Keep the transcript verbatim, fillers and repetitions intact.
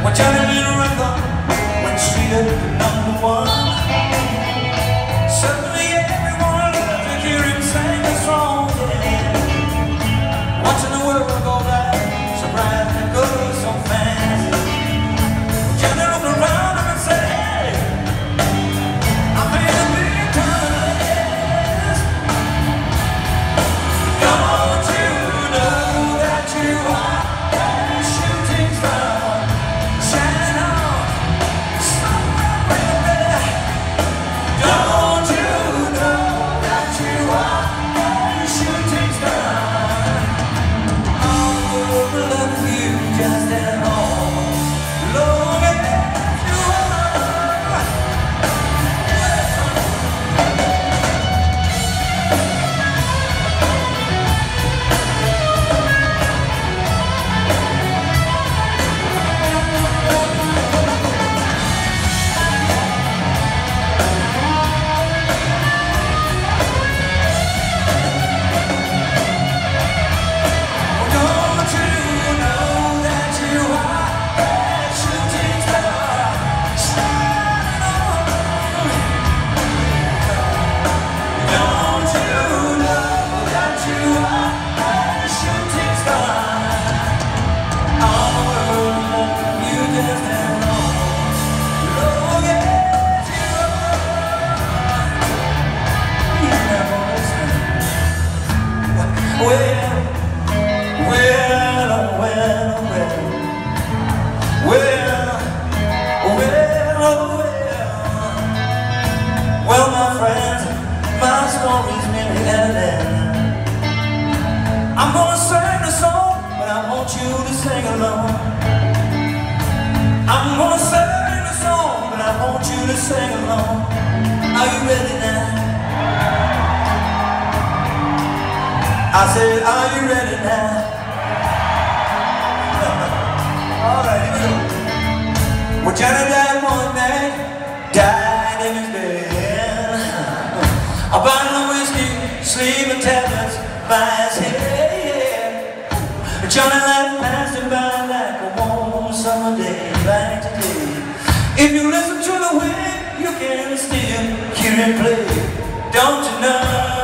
When Johnny Little Record went straight up to number one, suddenly everyone loved to hear him sing a song. Yeah. Watching the world go by, surprised it goes so fast. When Johnny looked around him and said, "Hey, I made a big time at last. Don't you know that you are a shooting star? Well, my friends, my story's nearly ended. I'm gonna sing a song, but I want you to sing along. I'm gonna sing a song, but I want you to sing along. Are you ready now? I said, are you ready now? All right, here we go. Well, Johnny died one night, died in his bed. A bottle of whiskey, sleeping tablets by his head. Johnny life passed him by like a warm summer day, like today. If you listen to the wind, you can still hear him play. Don't you know?